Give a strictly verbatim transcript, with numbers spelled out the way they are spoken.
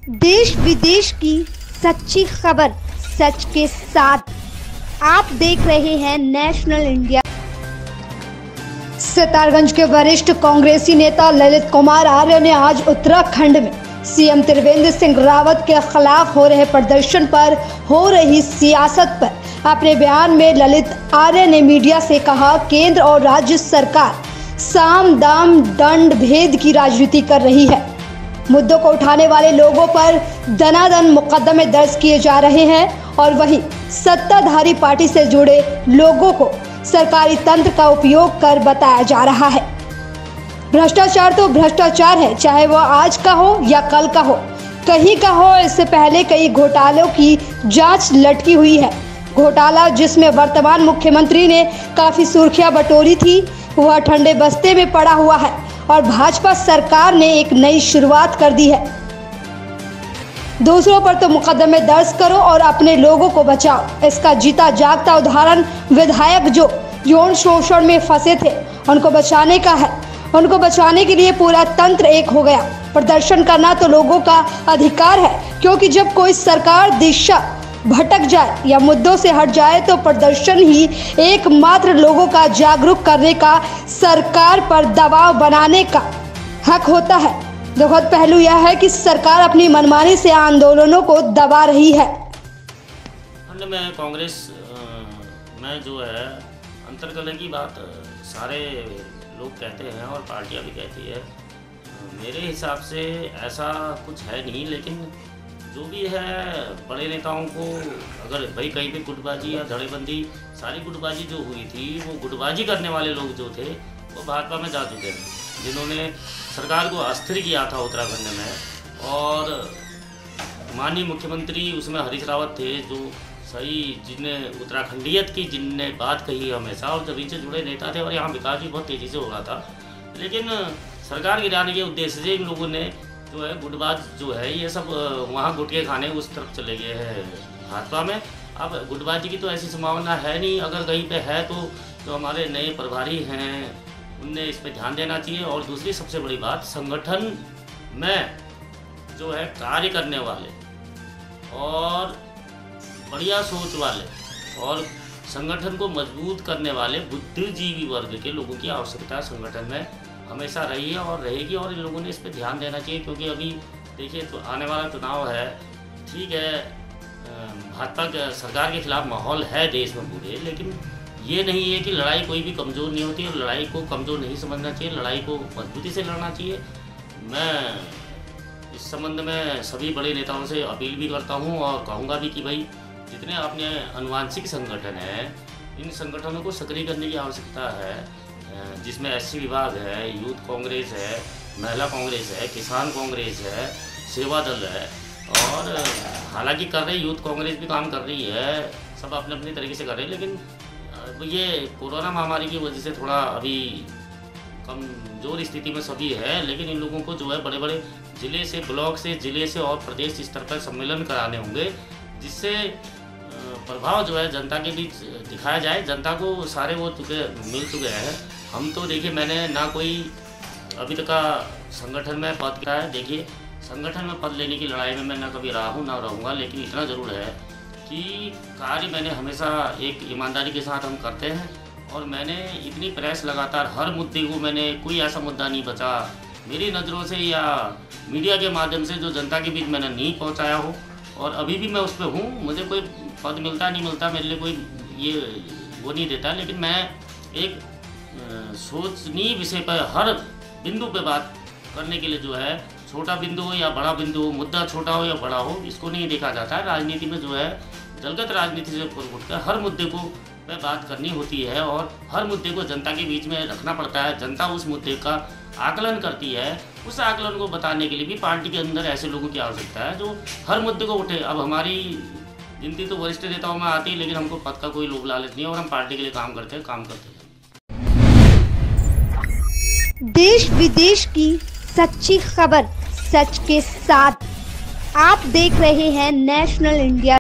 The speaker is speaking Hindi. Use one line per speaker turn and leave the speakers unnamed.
देश विदेश की सच्ची खबर सच के साथ आप देख रहे हैं नेशनल इंडिया। सितारगंज के वरिष्ठ कांग्रेसी नेता ललित कुमार आर्य ने आज उत्तराखंड में सीएम त्रिवेंद्र सिंह रावत के खिलाफ हो रहे प्रदर्शन पर हो रही सियासत पर अपने बयान में ललित आर्य ने मीडिया से कहा, केंद्र और राज्य सरकार साम दाम दंड भेद की राजनीति कर रही है। मुद्दों को उठाने वाले लोगों पर दनादन मुकदमे दर्ज किए जा रहे हैं और वहीं सत्ताधारी पार्टी से जुड़े लोगों को सरकारी तंत्र का उपयोग कर बताया जा रहा है। भ्रष्टाचार तो भ्रष्टाचार है, चाहे वह आज का हो या कल का हो, कहीं का हो। इससे पहले कई घोटालों की जांच लटकी हुई है। घोटाला जिसमें वर्तमान मुख्यमंत्री ने काफी सुर्खियां बटोरी थी, वह ठंडे बस्ते में पड़ा हुआ है और भाजपा सरकार ने एक नई शुरुआत कर दी है। दूसरों पर तो मुकदमे दर्ज करो और अपने लोगों को बचाओ। इसका जीता जागता उदाहरण विधायक जो यौन शोषण में फंसे थे, उनको बचाने का है। उनको बचाने के लिए पूरा तंत्र एक हो गया। प्रदर्शन करना तो लोगों का अधिकार है, क्योंकि जब कोई सरकार दिशा भटक जाए या मुद्दों से हट जाए तो प्रदर्शन ही एकमात्र लोगों का जागरूक करने का, सरकार पर दबाव बनाने का हक होता है। दुखद पहलू यह है कि सरकार अपनी मनमानी से आंदोलनों को दबा रही है।
में कांग्रेस में जो है अंतर्कलह की बात सारे लोग कहते हैं और पार्टियां भी कहती है। मेरे हिसाब से ऐसा कुछ है नहीं, लेकिन जो भी है बड़े नेताओं को अगर भाई कहीं पे गुटबाजी या धड़ेबंदी, सारी गुटबाजी जो हुई थी वो गुटबाजी करने वाले लोग जो थे वो भाजपा में जा चुके हैं, जिन्होंने सरकार को अस्थिर किया था उत्तराखंड में। और माननीय मुख्यमंत्री उसमें हरीश रावत थे, जो सही जिनने उत्तराखंडियत की जिनने बात कही हमेशा, और जब इनसे जुड़े नेता थे और यहाँ विकास भी बहुत तेज़ी से हो रहा था। लेकिन सरकार गिराने के उद्देश्य से इन लोगों ने जो है गुटबाज जो है ये सब वहाँ गुटके खाने उस तरफ चले गए हैं भाजपा में। अब गुटबाजी की तो ऐसी संभावना है नहीं, अगर कहीं पे है तो जो हमारे नए प्रभारी हैं उनने इस पर ध्यान देना चाहिए। और दूसरी सबसे बड़ी बात, संगठन में जो है कार्य करने वाले और बढ़िया सोच वाले और संगठन को मजबूत करने वाले बुद्धिजीवी वर्ग के लोगों की आवश्यकता संगठन में हमेशा रही है और रहेगी, और इन लोगों ने इस पर ध्यान देना चाहिए। क्योंकि अभी देखिए तो आने वाला चुनाव है, ठीक है, भाजपा के सरकार के खिलाफ माहौल है देश में पूरे, लेकिन ये नहीं है कि लड़ाई कोई भी कमज़ोर नहीं होती और लड़ाई को कमज़ोर नहीं समझना चाहिए, लड़ाई को मजबूती से लड़ना चाहिए। मैं इस संबंध में सभी बड़े नेताओं से अपील भी करता हूँ और कहूँगा भी कि भाई जितने अपने अनुवांशिक संगठन हैं, इन संगठनों को सक्रिय करने की आवश्यकता है, जिसमें एससी विभाग है, यूथ कांग्रेस है, महिला कांग्रेस है, किसान कांग्रेस है, सेवा दल है। और हालांकि कर रही यूथ कांग्रेस भी काम कर रही है, सब अपने अपने तरीके से कर रहे हैं, लेकिन ये कोरोना महामारी की वजह से थोड़ा अभी कमजोर स्थिति में सभी है। लेकिन इन लोगों को जो है बड़े बड़े ज़िले से, ब्लॉक से, ज़िले से और प्रदेश स्तर पर सम्मेलन कराने होंगे, जिससे प्रभाव जो है जनता के बीच दिखाया जाए। जनता को सारे वो चुके मिल चुके हैं। हम तो देखिए, मैंने ना कोई अभी तक का संगठन में पद किया है। देखिए, संगठन में पद लेने की लड़ाई में मैं ना कभी रहा हूँ ना रहूँगा, लेकिन इतना ज़रूर है कि कार्य मैंने हमेशा एक ईमानदारी के साथ हम करते हैं। और मैंने इतनी प्रेस लगातार हर मुद्दे को, मैंने कोई ऐसा मुद्दा नहीं बचा मेरी नज़रों से या मीडिया के माध्यम से जो जनता के बीच मैंने नहीं पहुँचाया हो। और अभी भी मैं उस पर हूँ। मुझे कोई पद मिलता नहीं मिलता मेरे लिए कोई ये वो नहीं देता, लेकिन मैं एक सोचनीय विषय पर हर बिंदु पे बात करने के लिए जो है, छोटा बिंदु हो या बड़ा बिंदु हो, मुद्दा छोटा हो या बड़ा हो, इसको नहीं देखा जाता है। राजनीति में जो है दलगत राजनीति से ऊपर उठकर हर मुद्दे को पे बात करनी होती है और हर मुद्दे को जनता के बीच में रखना पड़ता है। जनता उस मुद्दे का आकलन करती है, उस आकलन को बताने के लिए भी पार्टी के अंदर ऐसे लोगों की आवश्यकता है जो हर मुद्दे को उठे। अब हमारी गिनती तो वरिष्ठ नेताओं में आती है, लेकिन हमको पद का कोई लोभ लालच नहीं है और हम पार्टी के लिए काम करते हैं काम करते हैं
देश विदेश की सच्ची खबर सच के साथ आप देख रहे हैं नेशनल इंडिया।